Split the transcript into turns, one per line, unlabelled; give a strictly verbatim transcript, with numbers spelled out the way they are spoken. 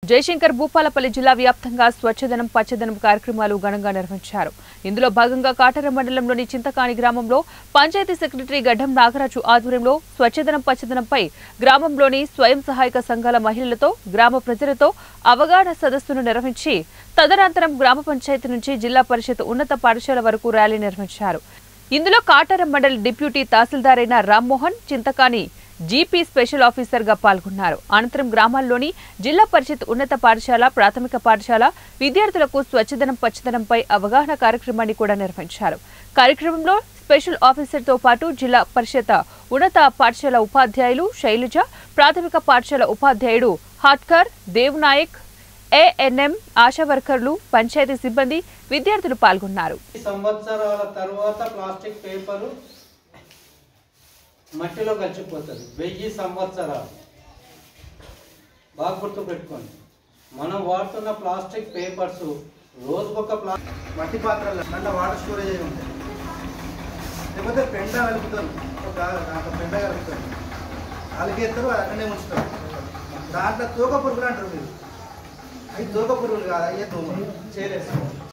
జయశంకర్ భూపాలపల్లి జిల్లా వ్యాప్తంగా స్వచ్ఛదనం పచ్చదనం కార్యక్రమాలు ఘనంగా నిర్వహించారు. ఇందులో భాగంగా కాటర మండలంలోని చింతకాని గ్రామంలో పంచాయతీ సెక్రటరీ గడ్డం నాగరాజు ఆధ్వర్యంలో స్వచ్ఛదనం పచ్చదనంపై గ్రామంలోని స్వయం సహాయక సంఘాల మహిళలతో గ్రామ ప్రజలతో అవగాహన సదస్సును నిర్వహించి తదనంతరం గ్రామ పంచాయతీ నుంచి జిల్లా పరిషత్ ఉన్నత పాఠశాల వరకు ర్యాలీ నిర్వహించారు. ఇందులో కాటర మండలి డిప్యూటీ తహసీల్దార్ అయిన Rammohan, Chintakani GP special officer గా పాల్గొన్నారు. అనంతరం గ్రామాల్లోని జిల్లా పరిషత్ ఉన్నత పాఠశాల, ప్రాథమిక పాఠశాల విద్యార్థులకు స్వచ్ఛదనం పచ్చదనంపై అవగాహన కార్యక్రమాన్ని కూడా నిర్వహించారు. కార్యక్రమంలో స్పెషల్ ఆఫీసర్ తో పాటు జిల్లా పరిషత్ ఉన్నత పాఠశాల ఉపాధ్యాయులు శైలజ, ప్రాథమిక పాఠశాల ఉపాధ్యాయుడు హాట్కర్, దేవ్నాయక్, ఏఎన్ఎం, ఆశా వర్కర్లు, పంచాయతీ సిబ్బంది, విద్యార్థులు పాల్గొన్నారు.
సంవత్సరాల తర్వాత ప్లాస్టిక్ పేపరు మట్టిలో కలిసిపోతుంది. వెయ్యి సంవత్సరాలు బాగా గుర్తు పెట్టుకోండి. మనం వాడుతున్న ప్లాస్టిక్ పేపర్స్ రోజుకొక ప్లా
మట్టి పాత్రలు మళ్ళీ వాటర్ స్టోరేజ్ అయి ఉంటాయి. లేకపోతే పెండ కలుపుతారు, ఒక పెండ కలుపుతారు, అలిగేస్తారు, అక్కడనే ఉంచుతారు. దాంట్లో తోక పురుగులు అంటారు మీరు. అవి తోక పురుగులు కాదు, అయ్యే దోమలు చేయలేదు.